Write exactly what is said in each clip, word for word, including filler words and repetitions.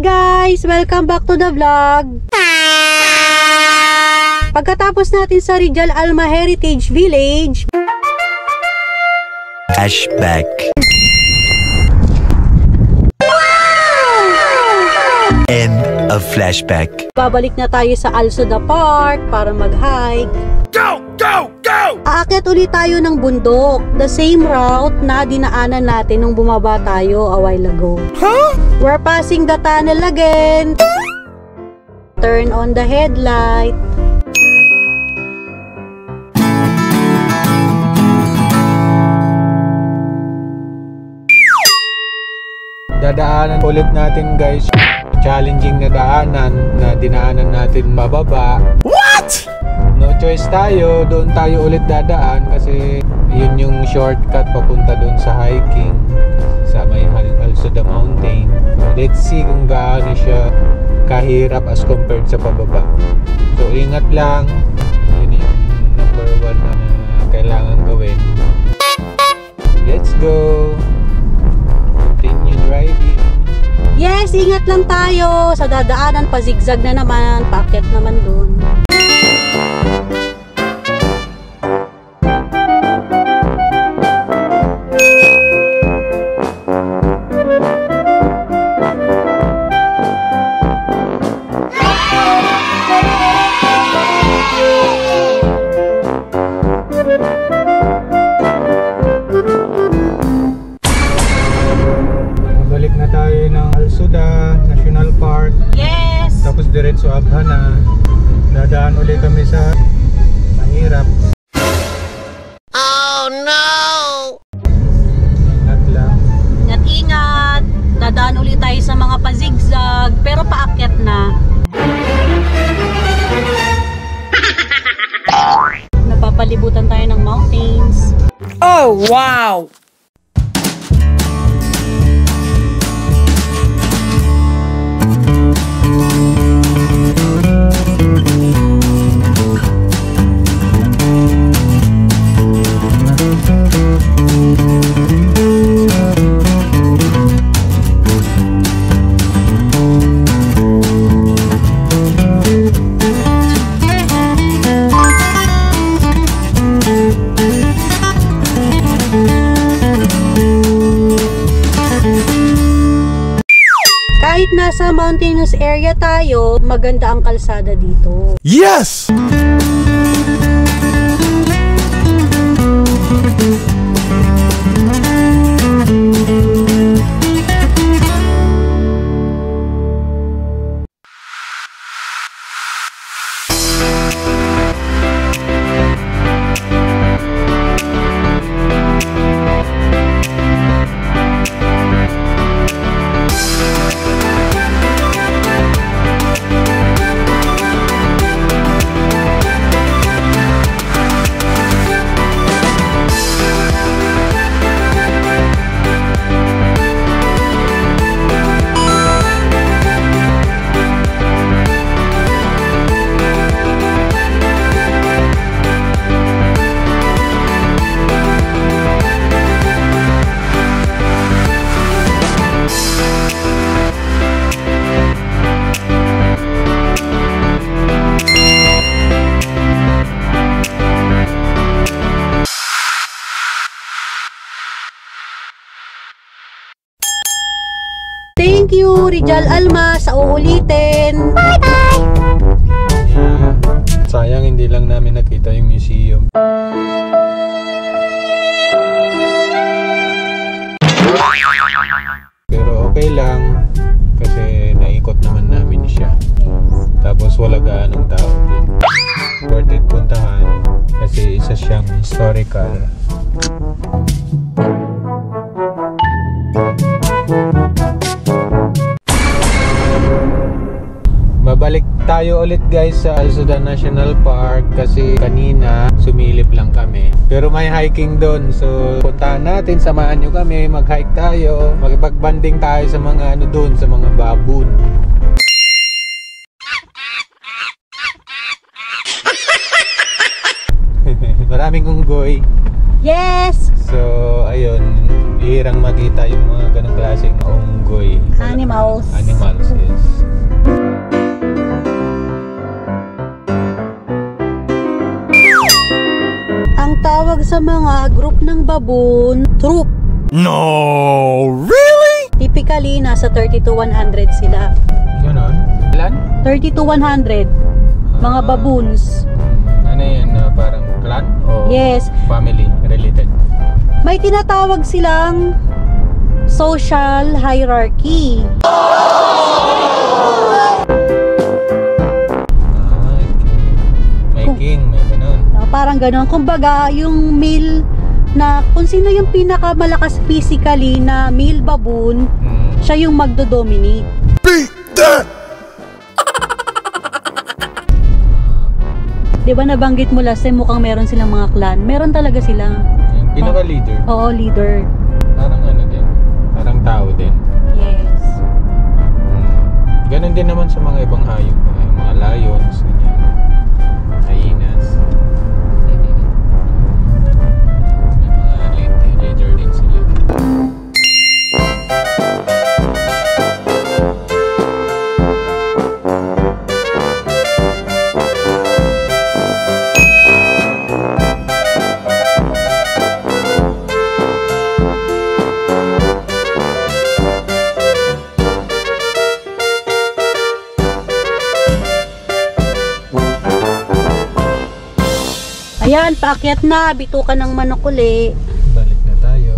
guys! Welcome back to the vlog! Pagkatapos natin sa Rizal Alma Heritage Village, flashback. End of flashback. Babalik na tayo sa Alsuda Park para mag-hike. Go! Go! Go! Aakyat ulit tayo ng bundok. The same route na dinaanan natin nung bumaba tayo a while ago. Huh? We're passing the tunnel again. Turn on the headlight. Dadaanan ulit natin guys. Challenging na daanan na dinaanan natin bababa. What? No choice tayo, doon tayo ulit dadaan kasi yun yung shortcut papunta doon sa hiking sa may Alsuda Mountain. Let's see kung gaano siya kahirap as compared sa pababa. So ingat lang, yun yung number one na kailangan gawin. Let's go! Continue driving. Yes, ingat lang tayo. Sa dadaanan pa zigzag na naman, paakyat naman doon. Balik na tayo ng Alsuda National Park. Yes! Tapos diretso Abha na. Dadaan ulit kami sa mahirap. Oh no! Ingat lang. Ingat-ingat! Dadaan ulit tayo sa mga pazigzag, pero paakyat na. Napapalibutan tayo ng mountains. Oh, wow! Kahit nasa mountainous area tayo, maganda ang kalsada dito. Yes! Thank you, Rizal Alma, sa uulitin. Bye-bye! Yeah. Sayang hindi lang namin nakita yung museum. Pero okay lang kasi naikot naman namin siya. Tapos wala gaanong tao din. Worth it puntahan kasi isa siyang historical. Babalik tayo ulit guys sa Alsuda National Park kasi kanina sumilip lang kami. Pero may hiking doon, so puntahan natin, samahan nyo kami, mag-hike tayo, magpag-banding tayo sa mga ano doon, sa mga baboon. Maraming unggoy. Yes! So ayun, bihirang makita yung mga ganong klaseng unggoy. Animals. Animals, yes. sa mga group ng baboon, troop. No, really? Typically, nasa thirty to one hundred sila. Ganon? Ilan? thirty to one hundred. Mga baboons. Ano yan? Uh, parang clan? O Yes. family related? May tinatawag silang social hierarchy. Ah, okay. May king, may ganon. Uh, parang gano'n. Kumbaga, yung male na kung sino yung pinakamalakas physically na male baboon, Hmm. siya yung magdo-dominate. Beat that! Di ba nabanggit mo last time mukhang meron silang mga clan? Meron talaga sila. Yung pinaka-leader. Oo, leader. Parang ano din. Parang tao din. Yes. Hmm. Ganon din naman sa mga ibang hayop. Yung mga lions, ganyan. Hyenas. May mga lead- leader din sila. Ayan, paakyat na. Bitukan ng manok uli. Balik na tayo.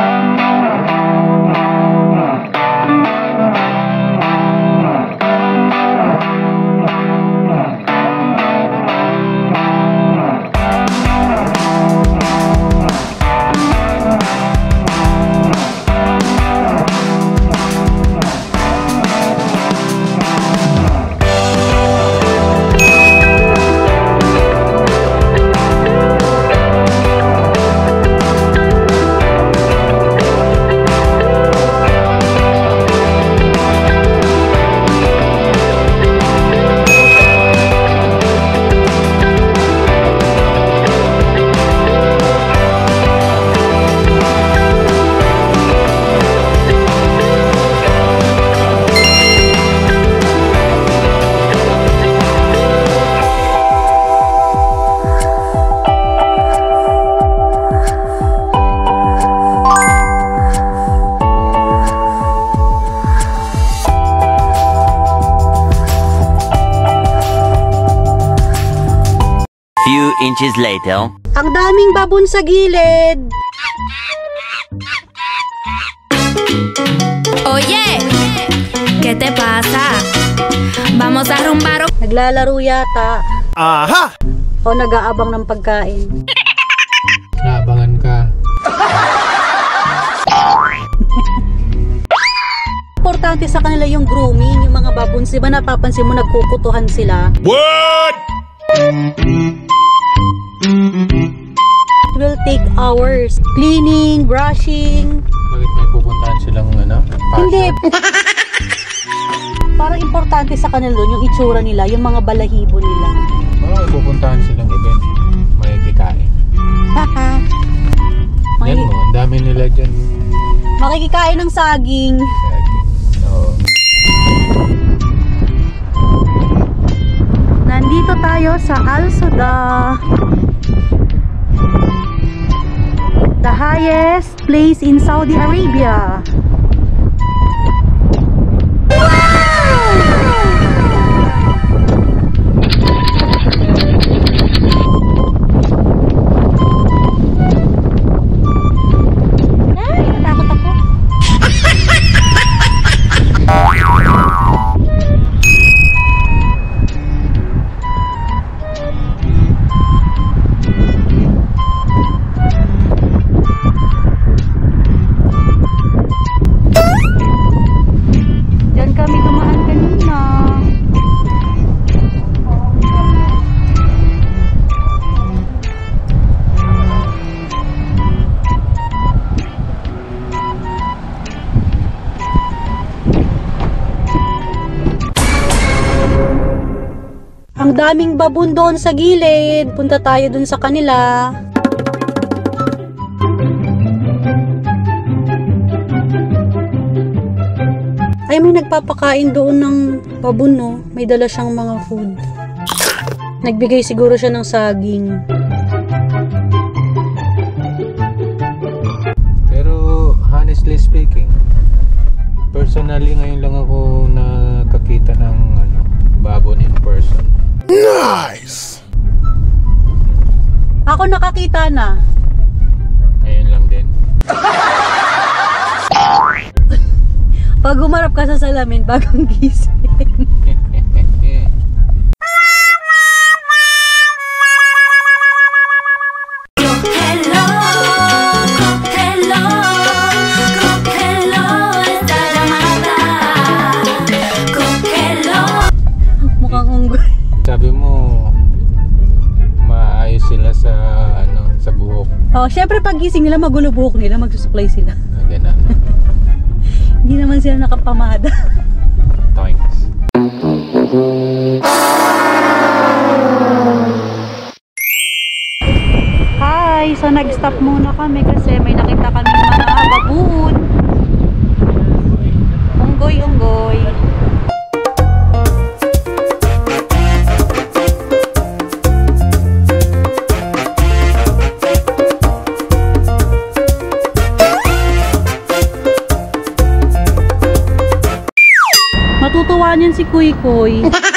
Few inches later. Ang daming baboon sa gilid. Oye, ¿qué te pasa? Vamos a rumbar. Naglalaro yata. Aha! O nag-aabang ng pagkain. Naabangan ka. Importante sa kanila yung grooming, yung mga baboons. Diba napapansin mo nagkukutuhan sila? What? It will take hours. Cleaning, brushing. Bakit may pupuntahan silang ano? Passion? Hindi. Parang importante sa kanila doon yung itsura nila, yung mga balahibo nila. Oo, may pupuntahan silang event. May kikain. Haha. Yan mo, ang dami nila dyan. Makikikain ng saging. Oo. Nandito tayo sa Al Souda. The highest place in Saudi Arabia. Ay, natakot ako. Diyan kami dumaan kanina. Ang daming baboon doon sa gilid. Punta tayo doon sa kanila. Ay, may nagpapakain doon ng baboon, no? May dala siyang mga food. Nagbigay siguro siya ng saging. personally, ngayon lang ako nakakita ng ano, baboon in person. Nice! Ako nakakita na. Ngayon lang din. Pag umarap ka sa salamin, bagong gising. Hello, hello, hello, esta llamada. Hello. Mukhang unggoy. Sabi mo, maayos sila sa ano, sa buhok. Oh, syempre pag gising nila, magulo buhok nila, magsusuklay sila. Ah, ganun. Hindi naman sila nakapamada. Toinks. Hi! So nag-stop muna kami kasi may nakita kami mga baboon. Unggoy, unggoy. Matutuwa niyan si Kuy Kuy.